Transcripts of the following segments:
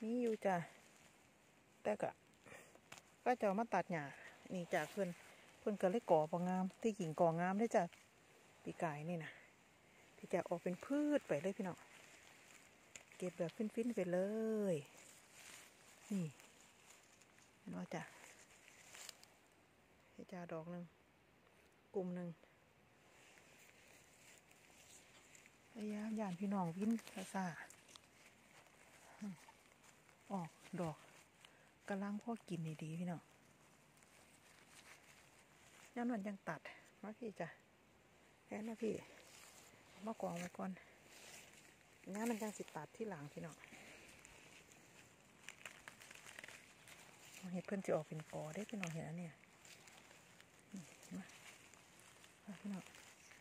มีอยู่จ้ะแต่ก็จะมาตัดหญ้านี่จากเพื่อนก็เลยก่อปองามที่กิ่งก่องามได้จ้ะปีกายนี่นะที่จะออกเป็นพืชไปเลยพี่น้องเก็บแบบฟินๆไปเลยนี่เห็นว่าจ้ะให้จ้าดอกหนึ่งกลุ่มหนึ่งพยายามย่านพี่น้องวินซาออกดอกกำลังพ่อกินดีๆพี่น้องย้อนวันยังตัดมาพี่จ้ะแค่นะพี่มากองไว้ก่อนงานมันยังสิตัดที่หลังพี่น้องเห็ดเพิ่นจะออกเป็นกอได้พี่น้องเห็นอันเนี่ยมาพี่น้อง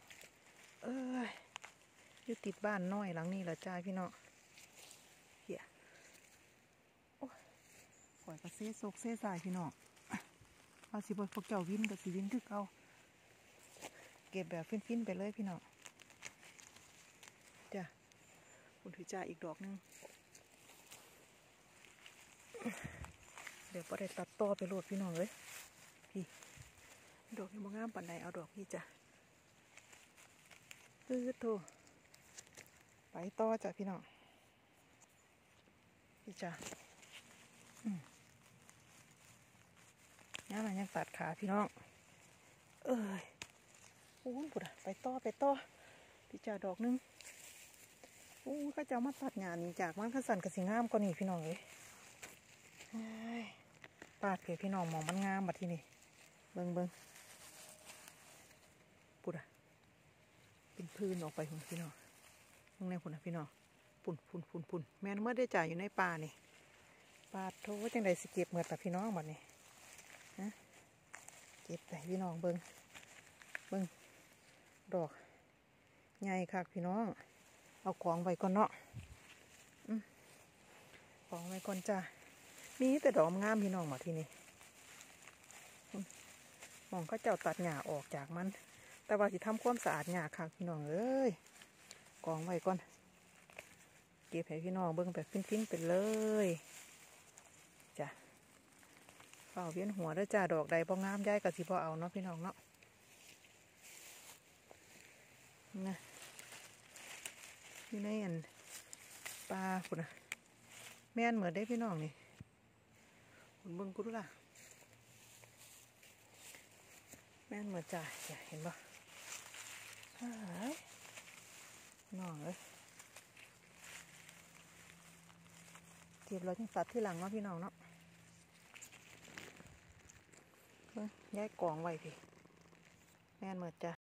อยู่ติดบ้านน้อยหลังนี้ละจ้าพี่น้องเหี้ยโอ้ยปล่อยกระเซซกเซสายพี่น้องเอาสิบพวกเจ้าวินกับสิวินคือเก่าเก็บแบบฟินๆไปเลยพี่น้องจ้ะคุณถือจ่าอีกดอกนึงเดี๋ยวพอได้ตัดต่อไปโหลดพี่น้องเลยพี่ดอกยังบ่งามปานใดเอาดอกพี่จ้ะโถไปต่อจ้ะพี่น้องพี่จ้ะนี่มันยังตัดขาพี่น้องโอ้ยปุดไปต่อพี่จ้ะดอกนึงเขาจะมาตัดหญ้านี่จากมันขสันกับสีงามกว่านี่พี่น้องเลยปาดเผื่อพี่น้องมองมันงามมาที่นี่เบิ่งปุดเป็นพื้นออกไปของพี่น้องตรงนี้พุ่นพี่น้องปุ่นแม่นเมื่อได้จ่ายอยู่ในป่านี่ปาดโถจังใดสิเก็บเมื่อแต่พี่น้องบัดนี้นะเก็บไปพี่น้องเบิ่งดอกใหญ่ค่ะพี่น้องเอาของไว้ก่อนเนาะของไว้ก่อนจ้ามีแต่ดอกงามพี่น้องมาที่นี่มองก็เจ้าตัดหญ้าออกจากมันแต่ว่าสิทำความสะอาดหญ้าค่ะพี่น้องเอ้ยกองไว้ก่อนเก็บให้พี่น้องเบิ่งแบบฟินๆไปเลยจ้ะเป่าเวียนหัวด้วยจ้าดอกใดบ่งามย้ายกับสิบ่เอาเนาะพี่น้องเนาะนะอยู่ในอันปลาคุณนะแม่นเหมือนได้พี่น้องนี่คุณเบิ่งกูดูล่ะแม่นเหมือนจ้าอย่าเห็นบ่น้องเลยเก็บเราจังตัดที่หลังเนาะพี่น้องเนาะย้ายกองไว้พี่แม่นเหมือนจ้า